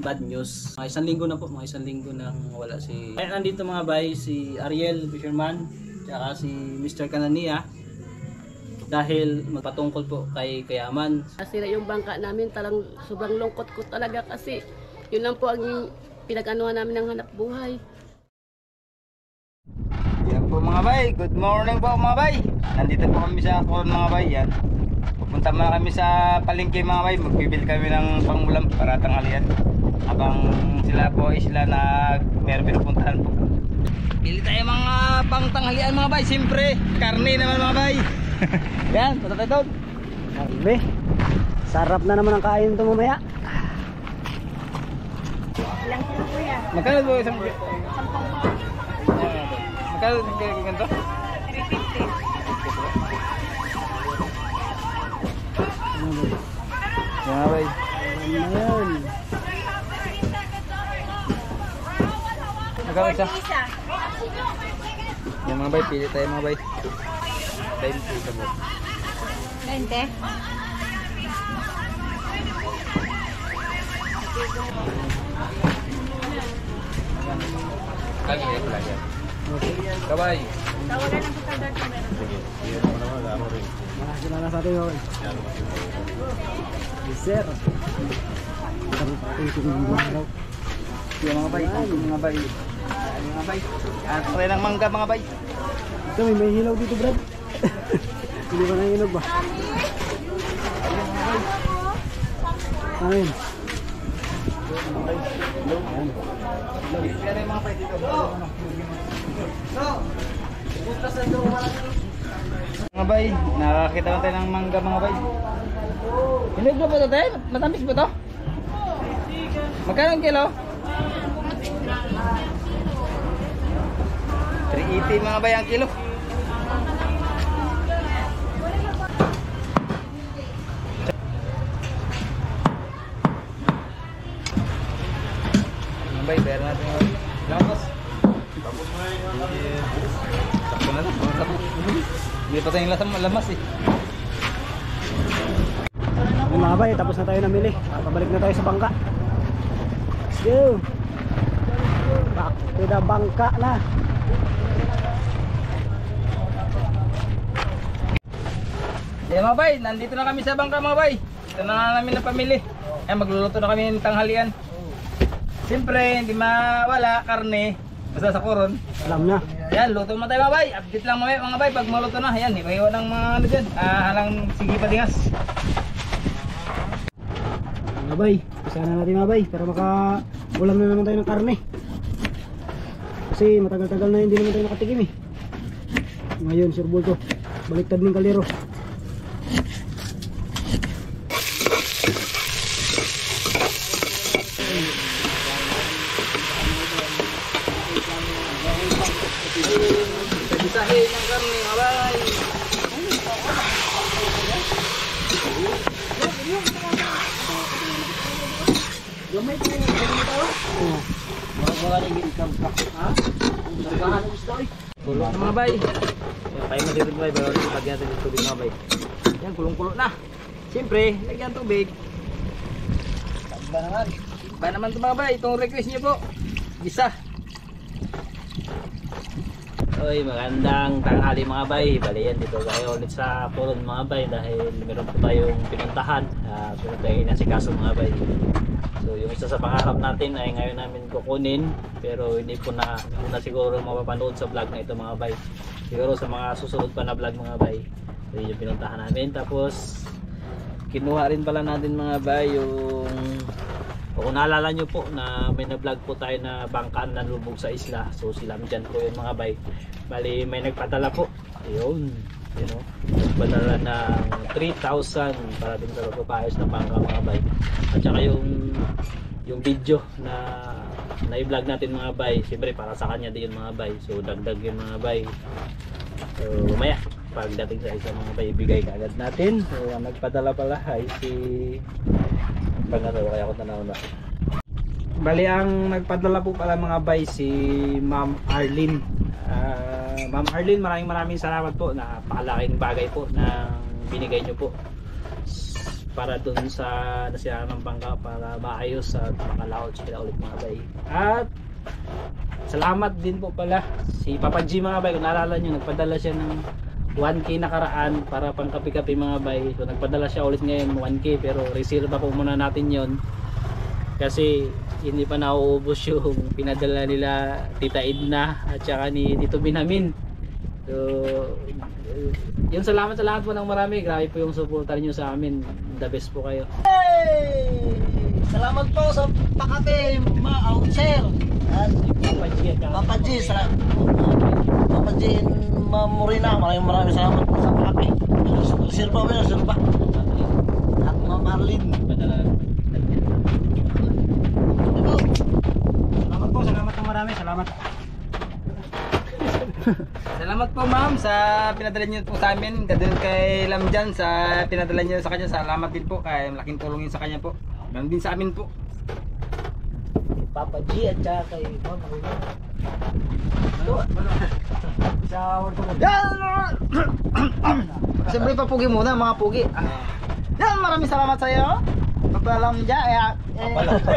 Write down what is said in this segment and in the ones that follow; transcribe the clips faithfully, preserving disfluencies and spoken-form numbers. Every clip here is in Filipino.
bad news. Mga isang linggo na po, mga isang linggo nang wala si... Kaya nandito mga bay, si Ariel Fisherman, tsaka si Mister Kanania. Dahil magpatungkol po kay Kayaman. Nasira yung bangka namin, talang sobrang lungkot ko talaga kasi yun lang po ang pinag-anuhan namin ng hanap buhay. Yan po mga bay, good morning po mga bay. Nandito po kami sa Coron mga bay. Yan. Pupunta muna kami sa palengke mga bay. Magbibil kami ng pangulam para tanghalian. Habang sila po ay sila na meron pinupuntahan po. Pili tayo mga pang tanghalian mga bay. Siyempre, karne naman mga bay. Yan, punta tayo doon. Karne. Sarap na naman ang kain ito mamaya. Ilang kilo po yan? Magkano po isang... Magkano yung ganito? three fifty. Yan nga bay. Ayan. Magkano isa? Yan mga bay, pili tayo mga bay. twenty ka po. twenty? Lagi ya, lagi ya. Kabay. Tawagan ng standard ko meron. Sige. Iyan mo naman, ano rin. Malaki na lang sa atin okay. Yes sir. Kami pa ating sinunod araw. Yan mga bay, mga bay. Yan mga bay. At try ng mangga mga bay. Ito may, may hilaw dito Brad. Hindi ba nanginog ba? Ayan. Yan mga bay dito. Mga bay, nakakita lang tayo ng mangga mga bay. Hinog ba ito tayo? Matamis ba ito? Magkano ang kilo? three eighty mga bay ang kilo. Mga bay, bayar natin mga bay. Tapos tapos mo na yung sakto na lang. Hindi pa tayong lasang lamas eh. Yung mga bay, tapos na tayo namili. Pabalik na tayo sa bangka. Let's go. Back to the bangka na. Eh mga bay, nandito na kami sa bangka mga bay. Ito na namin na pamili. Eh magluluto na kami ng tanghalian. Siyempre, hindi mawala karne. Basta sa Coron. Alam na. Yan, luto mo tayo mga bay. Update lang mamaya mga bay pag maluto na. Yan, iwahiwa ng mga ano dyan. Ah, halang sige patingas. Mga bay, isa na natin mga bay para maka-ulam na naman tayo ng karne. Kasi matagal-tagal na hindi naman tayo nakatikim eh. Ngayon, Sir Bulto, baliktad ng kalero. Bisahin ng karne mga bay. Gamay ko yung ito. Oo. Mga naging kampak. Ha? Sargahan ng gusto eh. Kulo na mga bay. Tayo masirid mga bay. Pero lagyan natin yung tubig mga bay. Yan, kulong-kulo na. Siyempre, lagyan tubig. Ba naman. Ba naman ito mga bay. Itong request nyo po. Gisa. Oy, magandang tanghali mga bay. Bali yan, dito tayo ulit sa Coron mga bay dahil meron po tayong pinuntahan. Uh, meron tayong inasikaso mga bay. So yung isa sa pangarap natin ay ngayon namin kukunin, pero hindi po na, hindi na siguro mapapanood sa vlog na ito mga bay. Siguro sa mga susunod pa na vlog mga bay. So yung pinuntahan namin. Tapos kinuha rin pala natin mga bay yung, o kung naalala nyo po na may na-vlog po tayo na bangkaan na lubog sa isla. So sila dyan po yun mga bay. Bali may nagpadala po. Ayun, you know, nagpadala ng three thousand para din sa pagpapayos ng bangka mga bay. At saka yung yung video na na-vlog natin mga bay, siyempre para sa kanya din yung mga bay. So dagdag yung mga bay. So maya pagdating sa isa mga bay, ibigay kaagad natin. So ang nagpadala pala ay si Pangalawa, kaya ako tanaw na. Bali ang nagpadala po pala mga bay si Ma'am Arlene. Uh, Ma'am Arlene, maraming maraming salamat po. Napakalaking bagay po na binigay nyo po. para dun sa nasiraan ng bangka para maayos at makalaot sila ulit mga bay. At salamat din po pala si Papa G mga bay, kung naalala nyo nagpadala siya ng one K nakaraan para pang kape-kape mga bay. So nagpadala siya ulit ngayon one K, pero reserve pa po muna natin yon kasi hindi pa nauubos yung pinadala nila Tita Edna at saka ni Tito Binamin. So yung salamat sa lahat po ng marami, grabe po yung suporta niyo sa amin, the best po kayo. Hey! Salamat po sa pakape, mga outser. At Papa G at saka Papa G, sa Papa G Mamorina, maraming maraming salamat po sa pakape. Sirba ba yun? Sirba. At Ma'am Marlene. padala. Salamat po, salamat ng marami, salamat. Salamat po ma'am sa pinadala niyo po sa amin. Ganun kay Lamjan sa pinadala niyo sa kanya. Salamat din po kay malaking tulong yun sa kanya po. Ganun din sa amin po. Papa G at saka kay Ma'am Marlene. Sa orto mo. Siyempre pa pugi muna mga pugi. Ah. Yan, maraming salamat sa iyo. Papalam dyan. Eh, eh.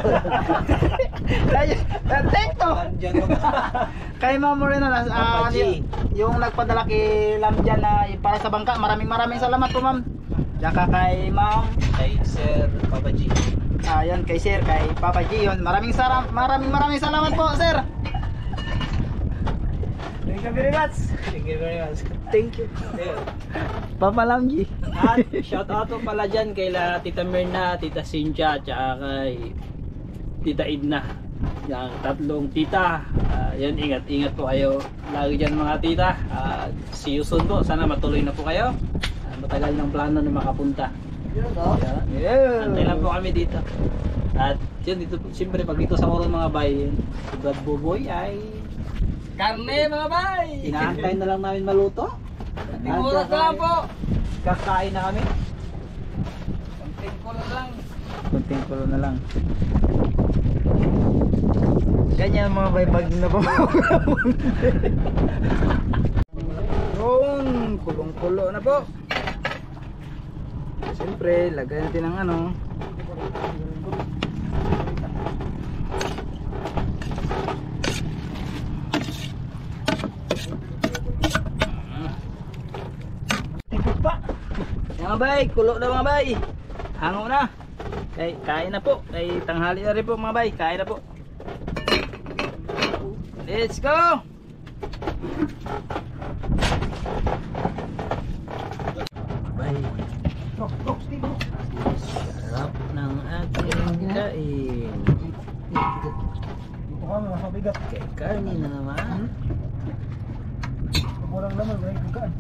Thank you. Kay Ma'am Morena na ah, y- yung nagpadala kay Lamjan na para sa bangka. Maraming maraming salamat po ma'am. Tsaka kay Ma'am, Kay Sir Papa G. ayan kay Sir, kay Papa G yun. Maraming saram, maraming maraming salamat po Sir. Thank you very much. Thank you very much. Thank you. Papa Lamji. At shout out po pala dyan kay la Tita Mirna, Tita Cynthia, at saka kay Tita Edna. Yung tatlong tita. Uh, yan, ingat-ingat po kayo lagi dyan mga tita. Uh, see you soon po. Sana matuloy na po kayo. Uh, matagal ng plano na makapunta. Kaya, Yeah. antay lang po kami dito. At yun, dito, siyempre pag dito sa Coron mga bay, si Brad Boboy ay Karne mga bay. inaantay na lang namin maluto. Tingin oras na lang po. Kakain na kami. Konting kulo na lang. Konting kulo na lang. Ganyan mga bay, pag napapawag. Yun, kulong-kulo na po. Siyempre, lagay natin ng ano. Mga bay, kulo na mga bay. Hango na. Kay kain na po. Kay tanghali na rin po mga bay. Kain na po. Let's go. Bay. Sarap ng aking kain. Ito ka, mga mabigat. Kay karni na naman. Walang laman, may kukaan.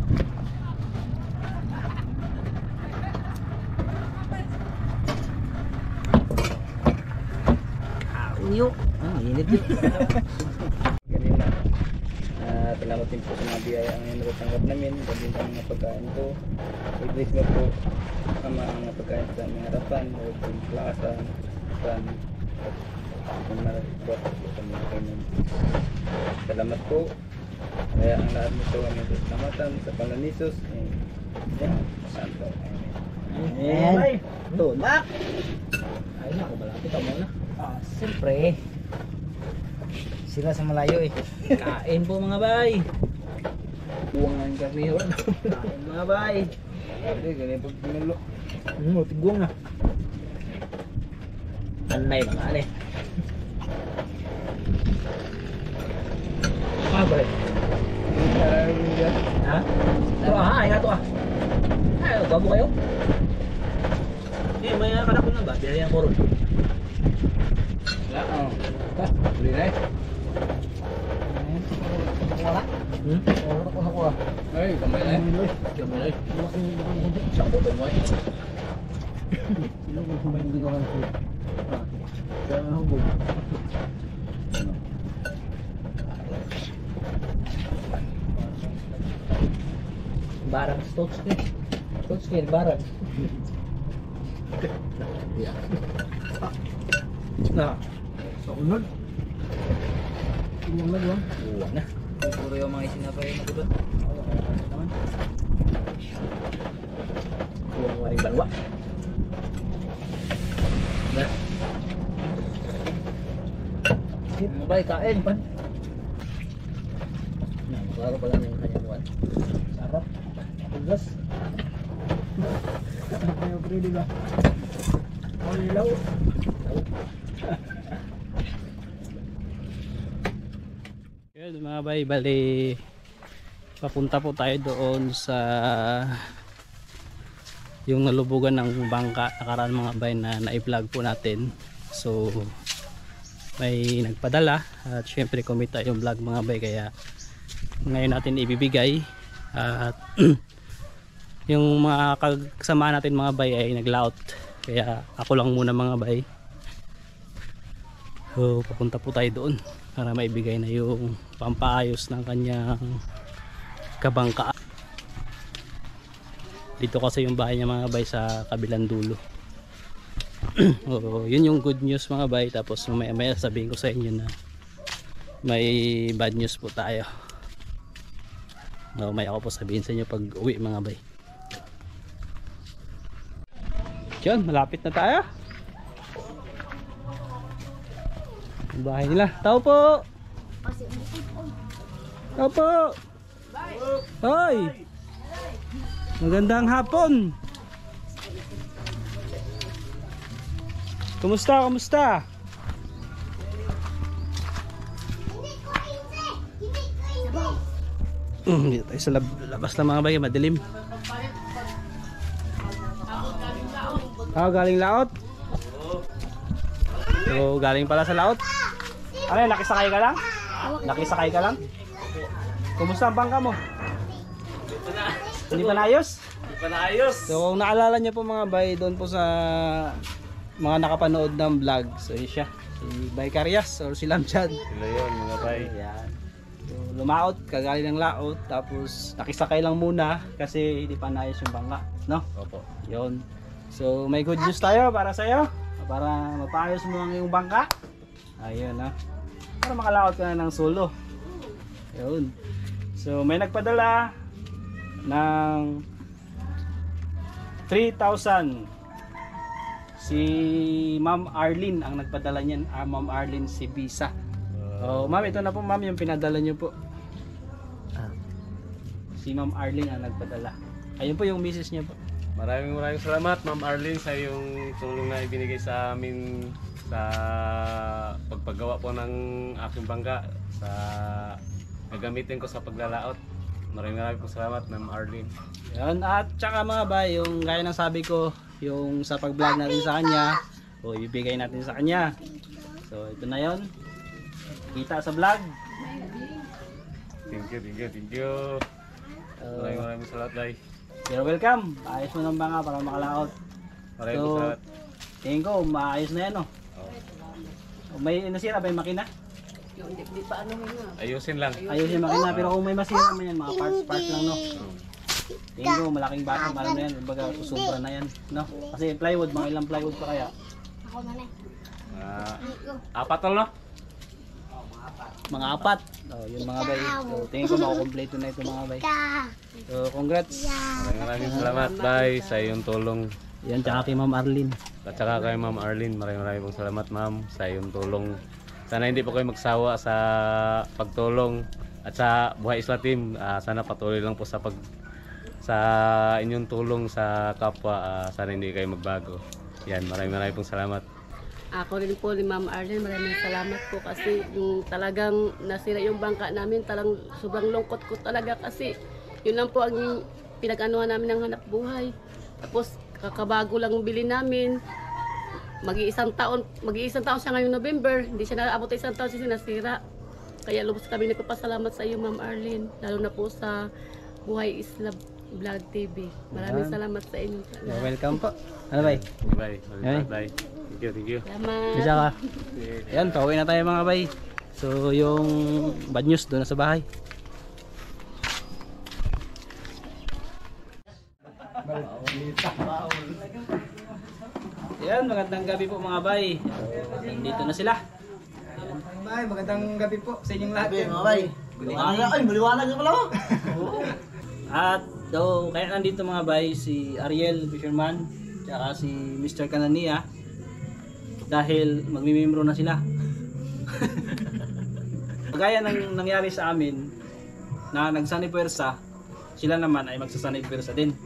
Uyo. Ang init yun. Kanina. Uh, salamat din po sa mga biyaya ang natanggap namin. Dahil ang mga pagkain ko. I-bless mo po sama ang mga pagkain sa aming harapan. O kung plasa, pan, at kung maragpot po sa mga kanyang. Salamat po. Kaya ang lahat nito ang mga salamatan sa pangalan ni Jesus. Amen. Santo. Amen. Amen. Tumak. Ayun na, kumalapit ako muna. Ah, siyempre. Sila sa malayo eh. Kain po mga bay. Buwangan kami yun. Kain mga bay. Hindi, ganyan pag pinulo. Hmm, tiguang na. Anay mga ale. Ah, balik. Ha? Ito ah, ay nga to ah. Ay, gabo kayo? Eh, may anak ko na ba? Biyayang ko ron. Wala, oh. Ha? Huli na eh. Wala. Hmm? Wala ko nakuha. Ay, kamay na eh. Kami na eh. Sakto ba mo eh? Hindi ko nakuha. Kaya hubog. Barang stocks eh. Stocks eh, barang. Na. Sa unod. Tingnan mo lang. Uwan na. Puro yung mga isinapay na diba? Uwan mo rin balwa. Bay, kain pa. Klaro pa lang yung kanyang buwan. Sarap. Tugas. Ayaw pre, di ba? Olilaw. Yun mga bay, bali papunta po tayo doon sa yung nalubugan ng bangka nakaraan mga bay na na-vlog po natin. So may nagpadala at syempre kumita yung vlog mga bay, kaya ngayon natin ibibigay. At yung mga kasama natin mga bay ay naglaot, kaya ako lang muna mga bay. So papunta po tayo doon para maibigay na yung pampaayos ng kanyang kabangka. Dito kasi yung bahay niya mga bay sa kabilang dulo. Oo, yun yung good news mga bay. Tapos mamaya maya sabihin ko sa inyo na may bad news po tayo. No, may ako po sabihin sa inyo pag uwi mga bay. Diyan, malapit na tayo. Ang bahay nila. Tao po. Tao po. Hoy. Magandang hapon. Kumusta? Kumusta? Mm, dito tayo sa lab labas lang mga bay, madilim. Ah, galing laot? So, galing pala sa laot? Ano, nakisakay ka lang? Nakisakay ka lang? Kumusta ang bangka mo? Hindi pa naayos? Hindi pa naayos. So kung naalala niyo po mga bay, doon po sa mga nakapanood ng vlog, so yun siya, si Bay Carias or si Lamchad. Sila yun mga bay. Ayan. So lumaot, kagaling ng laot, tapos nakisakay lang muna kasi hindi pa naayos yung bangka, no? Opo. Yun. So may good news tayo para sa'yo, para mapaayos mo ang iyong bangka. Ayun na. Para makalaot ka na ng solo. Yun. So may nagpadala ng three thousand. Si Ma'am Arlene ang nagpadala niyan. Ah, Ma'am Arlene si Bisa. Oh, ma'am, ito na po ma'am yung pinadala niyo po. Ah. Si Ma'am Arlene ang nagpadala. Ayun po yung misis niya po. Maraming maraming salamat Ma'am Arlene sa yung tulong na ibinigay sa amin sa pagpagawa po ng aking bangka, sa gagamitin ko sa paglalaot. Maraming maraming po salamat Ma'am Arlene. Yan, at tsaka mga bay, yung gaya ng sabi ko, yung sa pag-vlog natin sa kanya, o ibibigay natin sa kanya. So ito na yon. Kita sa vlog. Thank you, thank you, thank you. Uh, Maraming maraming salamat bay. You're welcome. Ayos mo ng banga para makalaot. Maraming So, salamat. tingin ko, maayos na yan, oh. May nasira ba yung makina? Yung hindi, hindi pa ano yun nga. Ayusin lang. Ayos yung makina, pero kung may masira man yan, mga parts-parts lang, no? Tingin ko, malaking bata, parang na yan. Kumbaga, susubra na yan, no? Kasi plywood, mga ilang plywood pa kaya? Ah, apat tol no? Mga apat. Oh, yung mga bay. So, tingin ko, makukompleto na ito mga bay. So, congrats. Maraming maraming salamat bay sa iyong tulong. Yan, tsaka kay Ma'am Arlene. At saka kay Ma'am Arlene, maraming maraming pong salamat ma'am sa iyong tulong. Sana hindi po kayo magsawa sa pagtulong at sa Buhay Isla Team. Uh, sana patuloy lang po sa pag sa inyong tulong sa kapwa. Uh, sana hindi kayo magbago. Yan, maraming maraming pong salamat. Ako rin po ni Ma'am Arlene, maraming salamat po kasi yung talagang nasira yung bangka namin, talang sobrang lungkot ko talaga kasi yun lang po ang pinag-anuhan namin ng hanap buhay. Tapos kakabago lang bili namin. Mag-iisang taon, mag-iisang taon siya ngayong November, hindi siya naabot isang taon siya sinasira. Kaya lubos kami nagpapasalamat sa iyo Ma'am Arlene, lalo na po sa Buhay Isla Vlog T V. Maraming Yan. salamat sa inyo. You're welcome po. Ano bay? Bye. Hey. Bye. Thank you, thank you. Salamat. Bisa ka. Yan, pauwi na tayo mga bay. So, yung bad news doon na sa bahay. Yan, magandang gabi po mga bay. Nandito na sila. Bay, magandang gabi po sa inyong lahat. Sabi mga bay, maliwanag ay, maliwanag na pala ako. At do, kaya nandito mga bay si Ariel Fisherman tsaka si Mister Canania dahil magmimembro na sila. Gaya ng nangyari sa amin na nagsanib pwersa, sila naman ay magsasanib pwersa din.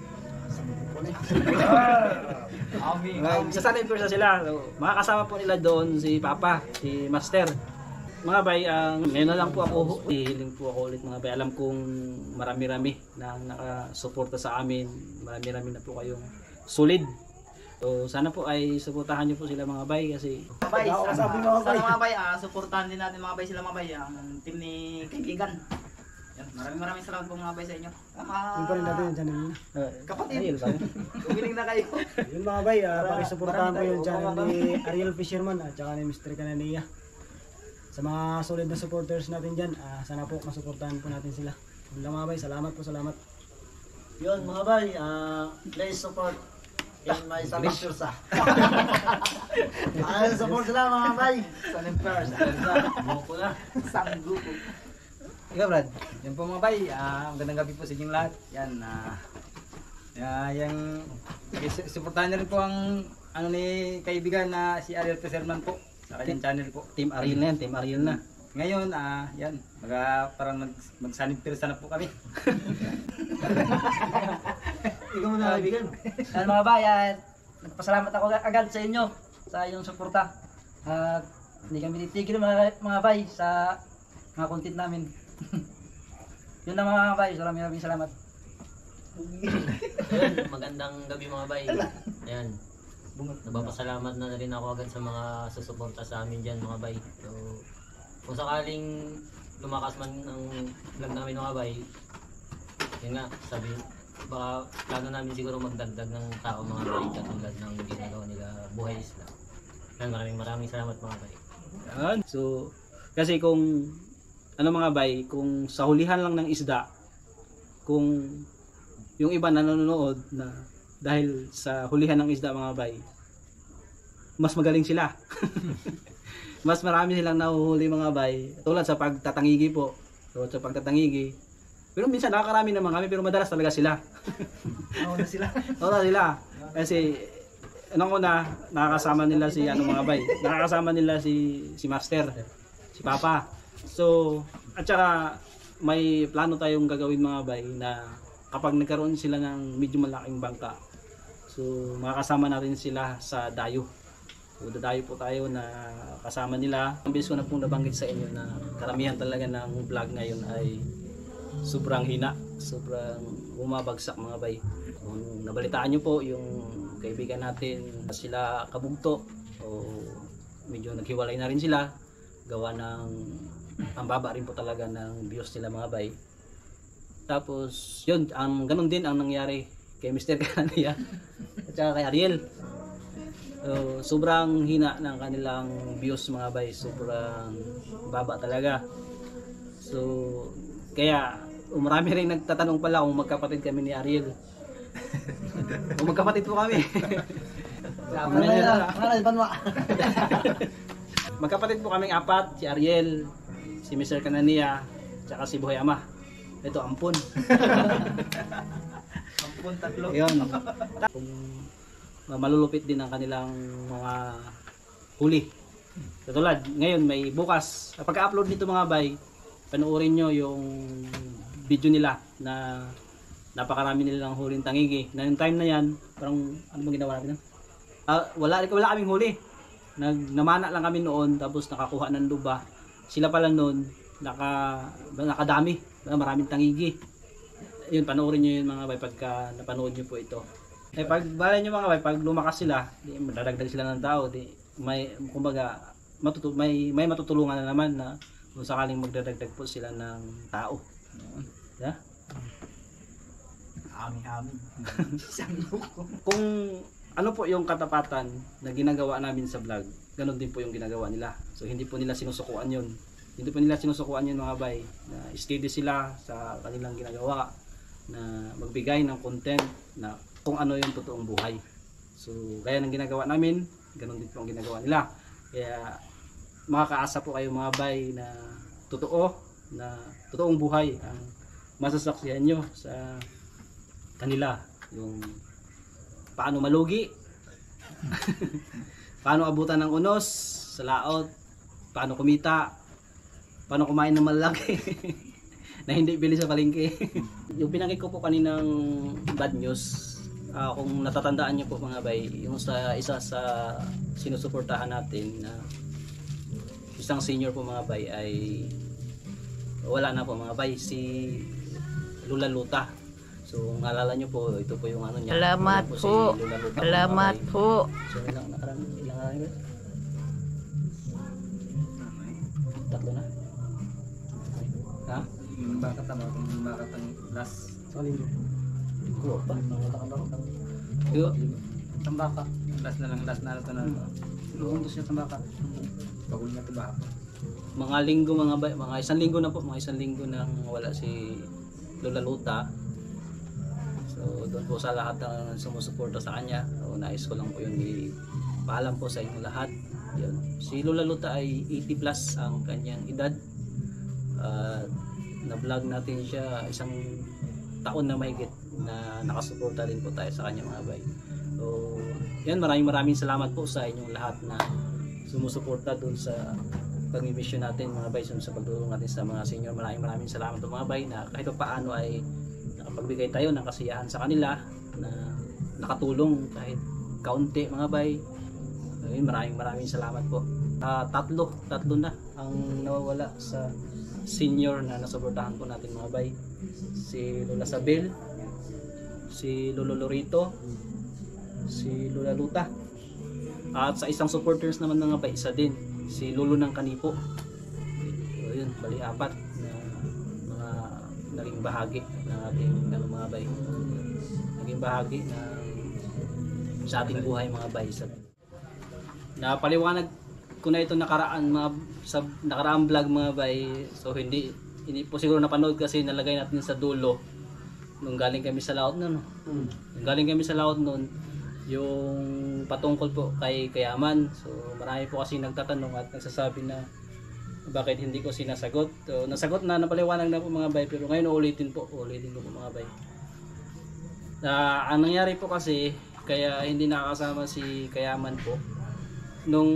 Magsasanib pwersa sila. So, makakasama po nila doon si Papa, si Master. Mga bay, ang uh, ngayon na lang po ako, hihiling po ako ulit mga bay. Alam kong marami-rami na nakasuporta sa amin. Marami-rami na po kayong solid. So sana po ay suportahan niyo po sila mga bay kasi Bay, Ako sana, sabi mga bay. sana mga bay, ah, suportahan din natin mga bay sila mga bay, ang team ni Kaibigan. Yan, maraming maraming salamat po mga bay sa inyo. Ah, Yun pa rin natin yung channel niya. uh, Kapatid. ayun ba? Umiling na kayo. Yun mga bay, uh, pakisuportahan ko marami yung tayo, channel mga ni Ariel Fisherman at saka ni mister Canania. Sa mga solid na supporters natin dyan, ah, sana po masuportahan po natin sila. Yun lang mga bay, salamat po, salamat. Yun mga bay, ah, please support in my Saling Pwersa. Ah, support sila mga bay. Saling Pwersa. Buko na. Sanggupo. Ikaw Brad, yan po mga bay, ah, magandang gabi po sa inyong lahat. Yan, ah, uh, yung su- suportahan niyo rin po ang ano ni kaibigan na si Ariel Fisherman po sa kanyang channel po. Team Ariel na yan, Team Ariel na. Ngayon, ah, yan, maga, parang mag, magsanib pirsa na po kami. Ikaw muna kaibigan. Yan mga bay, ah, nagpasalamat ako agad sa inyo sa inyong suporta. At hindi kami titigil mga, mga bay sa mga content namin. Yun lang mga bay, maraming maraming salamat. Ayun, magandang gabi mga bay. Ayan. Nagpapasalamat na rin ako agad sa mga susuporta sa amin dyan mga bay. So, kung sakaling lumakas man ang vlog namin mga bay, yun nga, sabi, baka plano namin siguro magdagdag ng tao mga bay katulad ng ginagawa nila Buhay Isla. Ayan, maraming maraming salamat mga bay. Yan. So kasi kung ano mga bay, kung sa hulihan lang ng isda, kung yung iba nanonood na dahil sa hulihan ng isda mga bay, mas magaling sila. Mas marami silang nahuhuli mga bay. Tulad sa pagtatangigi po. Tulad sa pagtatangigi. Pero minsan nakakarami naman kami pero madalas talaga sila. Nauna sila. Nauna sila. Kasi anong una, nakakasama nila si ano mga bay. Nakakasama nila si si Master, si Papa. So, at saka may plano tayong gagawin mga bay na kapag nagkaroon sila ng medyo malaking bangka, so makakasama natin sila sa dayo. So dadayo po tayo na kasama nila. Ang bilis ko na pong nabanggit sa inyo na karamihan talaga ng vlog ngayon ay sobrang hina, sobrang bumabagsak mga bay. Kung nabalitaan nyo po yung kaibigan natin, sila kabugto o medyo naghiwalay na rin sila, gawa ng ang baba rin po talaga ng views nila mga bay. Tapos yun, ang ganun din ang nangyari kay mister Canania at saka kay Ariel. So, sobrang hina ng kanilang views mga bay, sobrang baba talaga. So kaya marami rin nagtatanong pala kung magkapatid kami ni Ariel. Kung magkapatid po kami. Magkapatid po kaming apat, si Ariel, si mister Canania, tsaka si Buhay Ama. Ito, ampun. Ampun tatlo. Yun. Kung malulupit din ang kanilang mga huli. Katulad, ngayon may bukas. Pagka-upload nito mga bay, panoorin nyo yung video nila na napakarami nilang huling tangigi. Na yung time na yan, parang ano bang ginawa natin? Uh, wala, wala kaming huli. Nag, namana lang kami noon, tapos nakakuha ng luba. Sila pala noon, naka, nakadami, maraming tangigi. Yun, panoorin nyo yun mga bay pagka napanood nyo po ito. Eh pag balay nyo mga bay, pag lumakas sila, di, madadagdag sila ng tao, di, may, kumbaga, matutu may, may matutulungan na naman na kung sakaling magdadagdag po sila ng tao. Yeah? Amin-amin. Kung ano po yung katapatan na ginagawa namin sa vlog, ganun din po yung ginagawa nila. So hindi po nila sinusukuan yun. Hindi po nila sinusukuan yun mga bay. Na steady sila sa kanilang ginagawa. Na magbigay ng content na kung ano yung totoong buhay. So gaya ng ginagawa namin, ganun din po ang ginagawa nila. Kaya makakaasa po kayo mga bay na totoo, na totoong buhay ang masasaksihan nyo sa kanila. Yung paano malugi, paano abutan ng unos sa laot, paano kumita, paano kumain ng malaki na hindi bili sa palengke. Yung pinakik ko po kaninang bad news, uh, kung natatandaan niyo po mga bay, yung sa isa sa sinusuportahan natin na isang senior po mga bay ay wala na po mga bay, si Lula Luta. So kung alala nyo po, ito po yung ano niya. Salamat po. Si Lula Luta, Salamat po. So ilang nakaraan, ilang nakaraan ba? Tatlo na? Ha? Yung bakat tama, yung bakat ang last. Sa linggo. Ko ba? Yo, Tambaka. Last na lang, last na ito na. Luhon to siya tambaka. Bagul na ito ba? mga linggo mga bay, mga isang linggo na po, mga isang linggo nang wala si Lula Luta. So doon po sa lahat ng sumusuporta sa kanya, so, nais ko lang po yun ipaalam po sa inyo lahat. Yun. Si Lula Luta ay eighty plus ang kanyang edad. Uh, na-vlog natin siya isang taon na mahigit na nakasuporta rin po tayo sa kanya mga bay. So yan, maraming maraming salamat po sa inyong lahat na sumusuporta doon sa pag-mission natin mga bay, sa pagtulong natin sa mga senior. Maraming maraming salamat po mga bay na kahit pa paano ay nakapagbigay tayo ng kasiyahan sa kanila, na nakatulong kahit kaunti mga bay. Ayun, maraming maraming salamat po. Uh, tatlo, tatlo na ang nawawala sa senior na nasuportahan po natin mga bay. Si Lola Sabel, si Lolo Lorito, si Lula Luta. At sa isang supporters naman mga bay, isa din, si Lolo ng Kanipo. So yun, bali apat na mga naging bahagi ng ating ano, mga bay. Naging bahagi ng sa ating buhay mga bay. Sa napaliwanag ko na ito nakaraan mga sa nakaraang vlog mga bay. So hindi hindi po siguro napanood kasi nalagay natin sa dulo nung galing kami sa laot noon. Hmm. Nung galing kami sa laot noon, yung patungkol po kay Kayaman. So marami po kasi nagtatanong at nagsasabi na bakit hindi ko sinasagot. So nasagot na, napaliwanag na po mga bay, pero ngayon ulitin po, ulitin ko po mga bay. Uh, ang nangyari po kasi kaya hindi nakakasama si Kayaman po, nung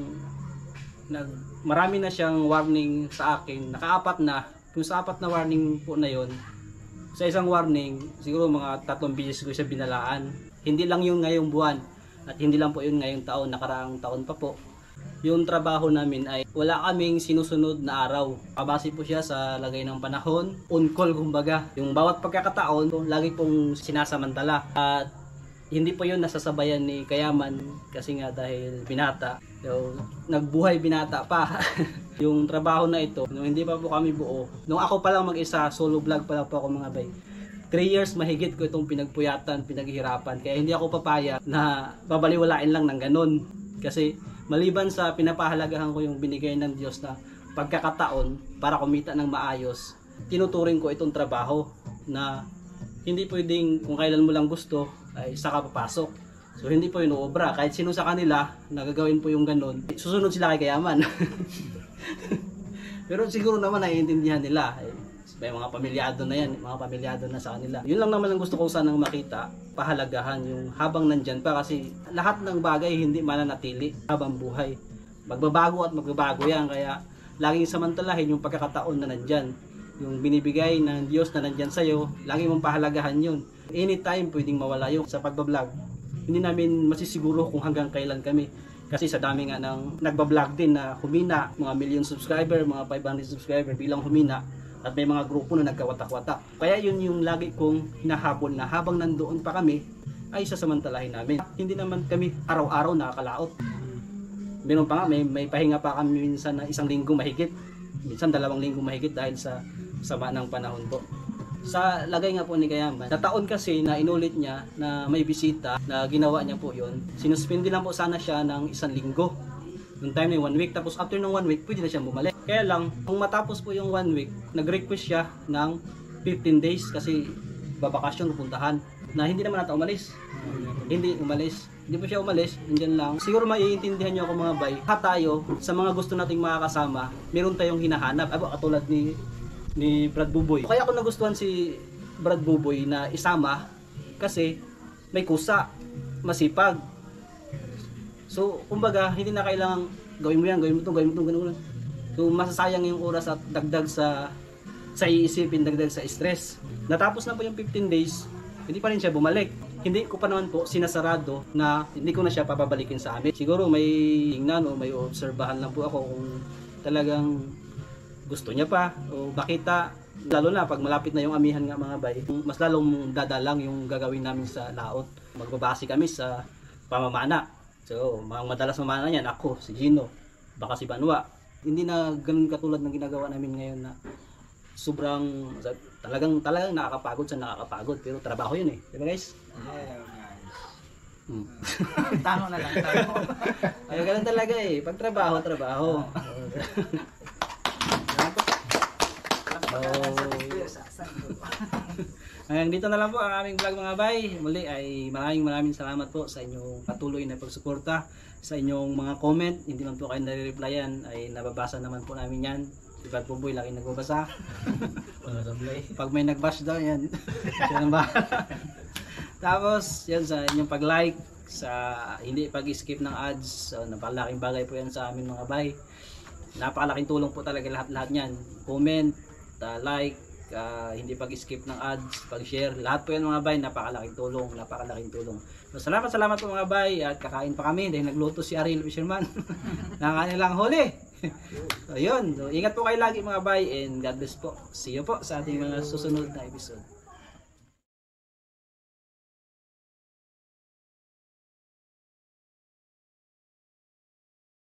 nag, marami na siyang warning sa akin, nakaapat na, kung sa apat na warning po na yon, sa isang warning siguro mga tatlong beses ko siya binalaan. Hindi lang yung ngayong buwan at hindi lang po yun ngayong taon, nakaraang taon pa po. Yung trabaho namin ay wala kaming sinusunod na araw. Kabase po siya sa lagay ng panahon, on call kumbaga. Yung bawat pagkakataon, lagi pong sinasamantala. At hindi po yun nasasabayan ni Kayaman kasi nga dahil binata. So, nagbuhay binata pa. Yung trabaho na ito, nung hindi pa po kami buo, nung ako pa lang mag-isa, solo vlog pa lang po ako mga bay. three years mahigit ko itong pinagpuyatan, pinaghihirapan. Kaya hindi ako papaya na babaliwalain lang ng ganun. Kasi maliban sa pinapahalagahan ko yung binigay ng Diyos na pagkakataon para kumita ng maayos, tinuturing ko itong trabaho na hindi pwedeng kung kailan mo lang gusto ay saka papasok. So hindi po yun uobra. Kahit sino sa kanila, nagagawin po yung ganun, susunod sila kay Kayaman. Pero siguro naman naiintindihan nila. May mga pamilyado na yan, mga pamilyado na sa kanila. Yun lang naman ang gusto ko sanang makita, pahalagahan yung habang nandyan pa, kasi lahat ng bagay hindi mananatili habang buhay. Magbabago at magbabago yan, kaya laging samantalahin yung pagkakataon na nandyan. Yung binibigay ng Diyos na nandyan sa'yo, laging mong pahalagahan yun. Anytime pwedeng mawala yung sa pagbablog. Hindi namin masisiguro kung hanggang kailan kami. Kasi sa dami nga ng nagbablog din na humina, mga million subscriber, mga five hundred subscriber bilang humina. At may mga grupo na nagkawatak-watak. Kaya yun yung lagi kong hinahabol na habang nandoon pa kami, ay sasamantalahin namin. Hindi naman kami araw-araw nakakalaot. Meron pa nga, may, may pahinga pa kami minsan na isang linggo mahigit. Minsan dalawang linggo mahigit dahil sa sama ng panahon po. Sa lagay nga po ni Kayaman, na taon kasi na inulit niya na may bisita, na ginawa niya po yun, sinuspindi lang po sana siya ng isang linggo. Yung time na one week, tapos after ng one week, pwede na siyang bumalik. Kaya lang, kung matapos po yung one week, nag-request siya ng fifteen days kasi babakasyon, pupuntahan, na hindi naman nata umalis. Hindi umalis. Hindi po siya umalis, nandiyan lang. Siguro maiintindihan niyo ako mga bay. Ha tayo, sa mga gusto nating makakasama, meron tayong hinahanap. Abo, katulad ni, ni Brad Buboy. Kaya ako nagustuhan si Brad Buboy na isama kasi may kusa, masipag. So, kumbaga, hindi na kailangang gawin mo yan, gawin mo to, gawin mo to, ganun. So masasayang yung oras at dagdag sa sa iisipin, dagdag sa stress. Natapos na po yung fifteen days, hindi pa rin siya bumalik. Hindi ko pa naman po sinasarado na hindi ko na siya papabalikin sa amin. Siguro may tingnan o may obserbahan lang po ako kung talagang gusto niya pa o makita. Lalo na pag malapit na yung amihan nga mga bay, mas lalong dadalang yung gagawin namin sa laot. Magbabase kami sa pamamana. So, mga madalas mamana niyan, ako, si Gino, baka si Banwa. Hindi na ganun katulad ng ginagawa namin ngayon na sobrang, talagang, talagang nakakapagod sa nakakapagod. Pero trabaho yun eh. Diba guys? Yeah, guys. Hmm. Tama na lang, tama. Ay, ganun talaga eh. Pag trabaho, trabaho. Hanggang dito na lang po ang aming vlog mga bay. Muli ay maraming maraming salamat po sa inyong patuloy na pagsuporta, sa inyong mga comment. Hindi man po kayo nare-replyan, ay nababasa naman po namin yan. Diba po boy, laki nagbabasa. Pag may nag-bash daw yan, siya nang bahala. Tapos yan sa inyong pag-like, sa hindi pag-skip ng ads. So, napakalaking bagay po yan sa amin mga bay. Napakalaking tulong po talaga lahat-lahat yan. Comment, uh, like, uh, hindi pag-skip ng ads, pag-share, lahat po yan mga bay, napakalaking tulong, napakalaking tulong. So, salamat, salamat po mga bay, at kakain pa kami dahil nagluto si Ariel Fisherman ng kanilang huli. So, yun. So, ingat po kayo lagi mga bay, and God bless po. See you po sa ating mga susunod na episode.